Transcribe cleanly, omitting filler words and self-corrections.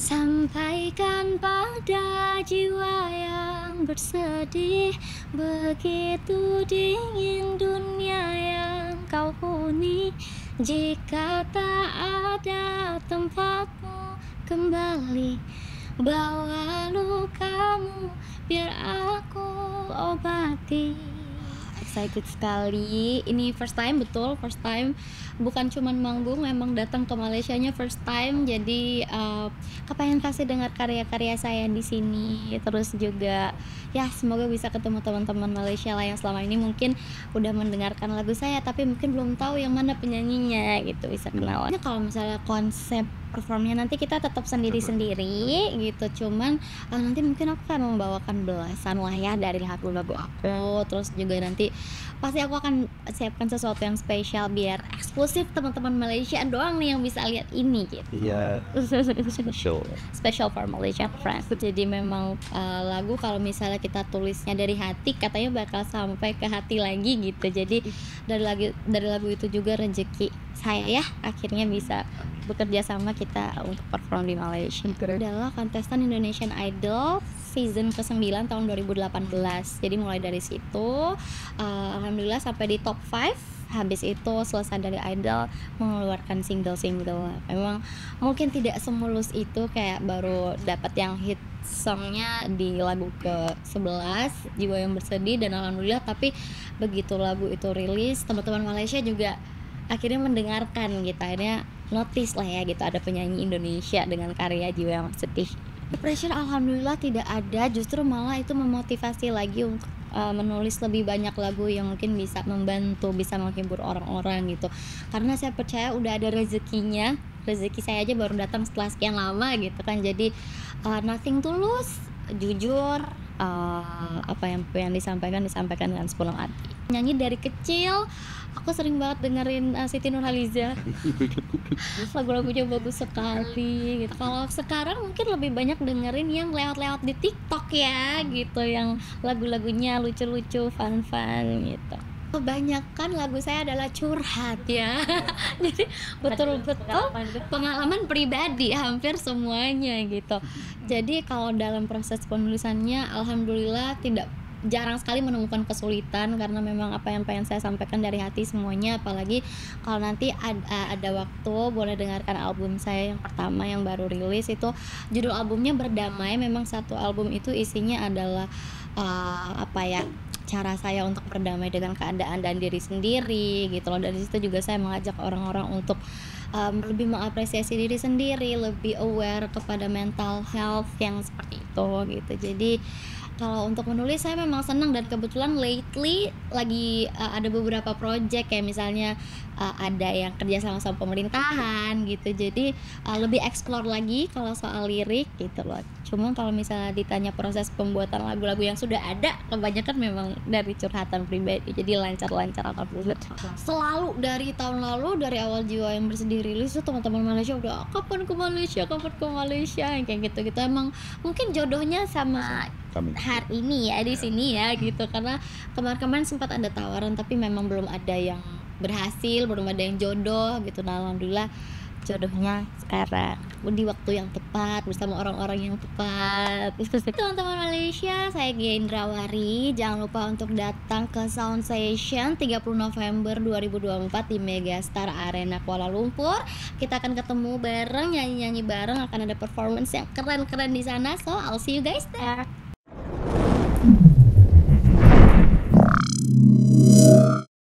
Sampaikan pada jiwa yang bersedih, begitu dingin dunia yang kau huni. Jika tak ada tempatmu kembali, bawa lukamu biar aku obati. Excited sekali. Ini first time, betul, first time. Bukan cuman manggung, memang datang ke Malaysianya first time. Jadi kepengen kasih dengar karya-karya saya di sini. Terus juga ya semoga bisa ketemu teman-teman Malaysia lah yang selama ini mungkin udah mendengarkan lagu saya tapi mungkin belum tahu yang mana penyanyinya gitu, bisa kenalan. Kalau misalnya konsep performnya nanti kita tetap sendiri-sendiri gitu, cuman nanti mungkin aku akan membawakan belasan lah ya dari lagu-lagu aku. Terus juga nanti pasti aku akan siapkan sesuatu yang spesial biar eksklusif teman-teman Malaysia doang nih yang bisa lihat ini gitu. Iya, Special for Malaysia friends. Jadi memang lagu kalau misalnya kita tulisnya dari hati katanya bakal sampai ke hati lagi gitu. Jadi dari lagu itu juga rezeki saya ya akhirnya bisa bekerja sama kita untuk perform di Malaysia. Adalah kontestan Indonesian Idol season ke-9 tahun 2018. Jadi mulai dari situ alhamdulillah sampai di top 5. Habis itu selesai dari Idol mengeluarkan single-single. Memang mungkin tidak semulus itu, kayak baru dapat yang hit songnya di lagu ke-11 Jiwa Yang Bersedih, dan alhamdulillah tapi begitu lagu itu rilis teman-teman Malaysia juga akhirnya mendengarkan gitu, akhirnya notice lah ya gitu ada penyanyi Indonesia dengan karya Jiwa Yang Bersedih. Pressure alhamdulillah tidak ada, justru malah itu memotivasi lagi untuk menulis lebih banyak lagu yang mungkin bisa membantu, bisa menghibur orang-orang gitu. Karena saya percaya udah ada rezekinya, rezeki saya aja baru datang setelah sekian lama gitu kan. Jadi nothing tulus, jujur, apa yang disampaikan dengan sepenuh hati. Nyanyi dari kecil aku sering banget dengerin Siti Nurhaliza. Lagu-lagunya bagus sekali gitu. Kalau sekarang mungkin lebih banyak dengerin yang lewat-lewat di TikTok ya gitu, yang lagu-lagunya lucu-lucu, fun-fun gitu. Kebanyakan lagu saya adalah curhat ya. Jadi betul-betul pengalaman pribadi hampir semuanya gitu. Jadi kalau dalam proses penulisannya alhamdulillah jarang sekali menemukan kesulitan, karena memang apa yang pengen saya sampaikan dari hati semuanya. Apalagi kalau nanti ada waktu boleh dengarkan album saya yang pertama yang baru rilis, itu judul albumnya Berdamai. Memang satu album itu isinya adalah cara saya untuk berdamai dengan keadaan dan diri sendiri gitu loh. Dari situ juga saya mengajak orang-orang untuk lebih mengapresiasi diri sendiri, lebih aware kepada mental health yang seperti itu gitu. Jadi kalau untuk menulis saya memang senang, dan kebetulan lately lagi ada beberapa project kayak misalnya ada yang kerja sama pemerintahan gitu. Jadi lebih explore lagi kalau soal lirik gitu loh. Cuma kalau misalnya ditanya proses pembuatan lagu-lagu yang sudah ada, kebanyakan memang dari curhatan pribadi. Jadi lancar-lancar alhamdulillah. Selalu dari tahun lalu, dari awal Jiwa Yang Bersedih rilis tuh teman-teman Malaysia udah kapan ke Malaysia kayak gitu-gitu. Emang mungkin jodohnya sama hari ini ya di sini ya gitu, karena kemarin-kemarin sempat ada tawaran tapi memang belum ada yang berhasil, belum ada yang jodoh gitu. Nah alhamdulillah jodohnya sekarang di waktu yang tepat bersama orang-orang yang tepat. Teman-teman Malaysia, saya Gia Indrawari, jangan lupa untuk datang ke Sound Session 30 November 2024 di Megastar Arena Kuala Lumpur. Kita akan ketemu bareng, nyanyi-nyanyi bareng, akan ada performance yang keren-keren di sana. So I'll see you guys there.